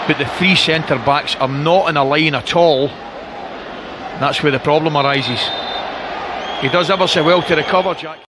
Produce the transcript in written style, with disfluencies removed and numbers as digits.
but the three centre backs are not in a line at all. That's where the problem arises. He does ever so well to recover, Jack.